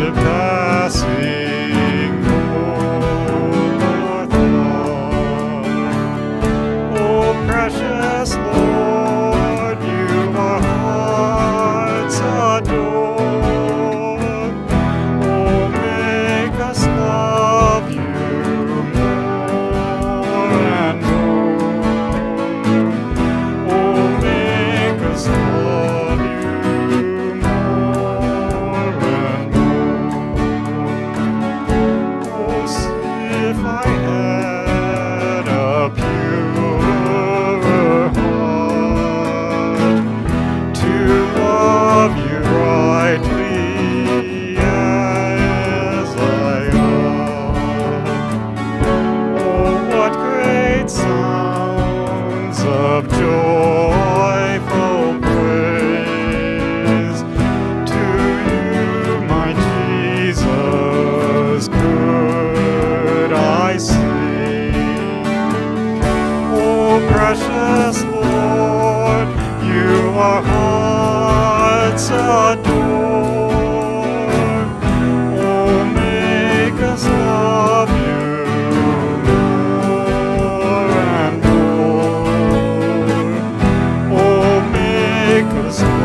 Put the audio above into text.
surpassing hope or thought. Oh, precious Lord, you our hearts adore. Oh, make us love you more and more. Oh, make us love you more and more. Oh, if I had a purer heart to love you rightly as I ought. Oh, what great sounds of joyful praise to you, my Jesus, could I sing. Oh, precious Lord, you our hearts adore. Oh, make us love you more and more. Oh, make us